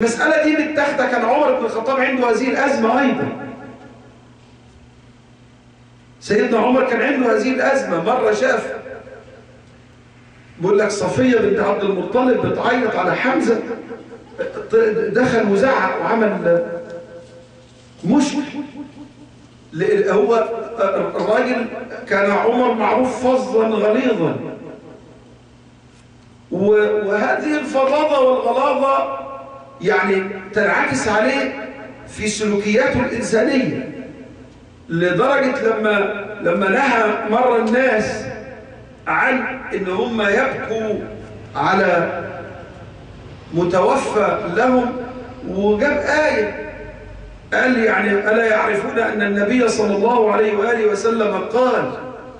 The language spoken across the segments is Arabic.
المسألة دي متاخدة، كان عمر بن الخطاب عنده هذه الأزمة أيضا. سيدنا عمر كان عنده هذه الأزمة. مرة شاف بيقول لك صفية بنت عبد المطلب بتعيط على حمزة، دخل وزعق وعمل مشكل. هو الراجل كان عمر معروف فظا غليظا، وهذه الفظاظة والغلاظة يعني تنعكس عليه في سلوكياته الإنسانية، لدرجة لما نهى مرة الناس عن إن هم يبكوا على متوفى لهم، وجاب آية قال يعني ألا يعرفون أن النبي صلى الله عليه وآله وسلم قال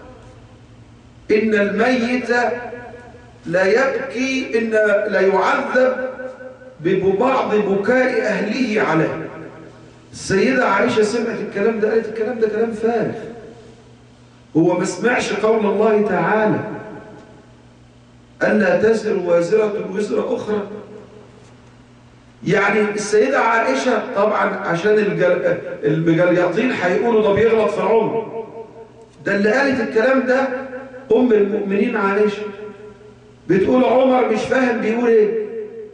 إن الميت لا يبكي، إن لا يعذب ببعض بكاء أهله عليه. السيدة عائشة سمعت الكلام ده قالت الكلام ده كلام فارغ، هو ما سمعش قول الله تعالى ألا تزر وازرة وزر أخرى. يعني السيدة عائشة طبعا عشان المجليطين هيقولوا ده بيغلط في عمر، ده اللي قالت الكلام ده أم المؤمنين عائشة، بتقول عمر مش فاهم بيقول ايه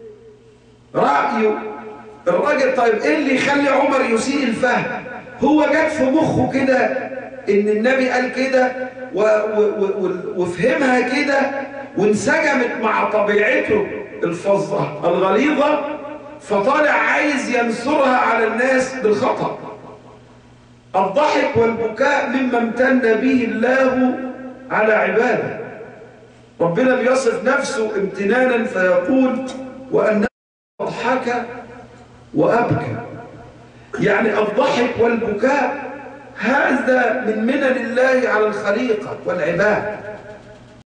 رأيه الراجل. طيب ايه اللي يخلي عمر يسيء الفهم؟ هو جت في مخه كده ان النبي قال كده وفهمها كده وانسجمت مع طبيعته الفظة الغليظة، فطالع عايز ينصرها على الناس بالخطأ. الضحك والبكاء مما امتن به الله على عباده. ربنا بيصف نفسه امتنانا فيقول وأنه أضحك وأبكى. يعني الضحك والبكاء هذا من منن الله على الخليقة والعباد.